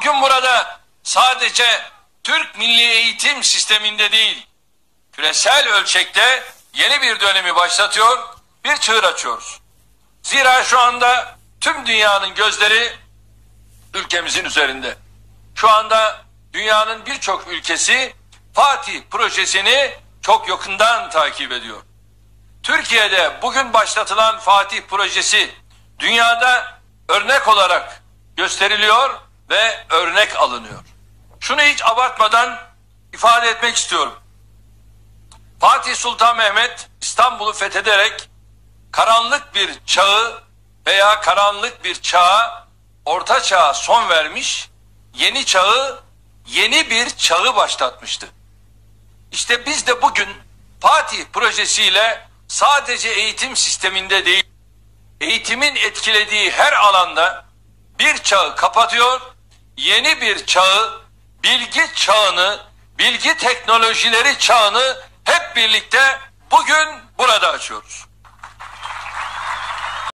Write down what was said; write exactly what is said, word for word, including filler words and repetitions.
bugün burada sadece Türk milli eğitim sisteminde değil, küresel ölçekte yeni bir dönemi başlatıyor, bir çığır açıyoruz. Zira şu anda tüm dünyanın gözleri ülkemizin üzerinde. Şu anda dünyanın birçok ülkesi Fatih projesini çok yakından takip ediyor. Türkiye'de bugün başlatılan Fatih projesi dünyada örnek olarak gösteriliyor ve örnek alınıyor. Şunu hiç abartmadan ifade etmek istiyorum. Fatih Sultan Mehmet İstanbul'u fethederek karanlık bir çağı veya karanlık bir çağa, orta çağa son vermiş, yeni çağı, yeni bir çağı başlatmıştı. İşte biz de bugün Fatih projesiyle sadece eğitim sisteminde değil, eğitimin etkilediği her alanda bir çağı kapatıyor, yeni bir çağı, bilgi çağını, bilgi teknolojileri çağını hep birlikte bugün burada açıyoruz.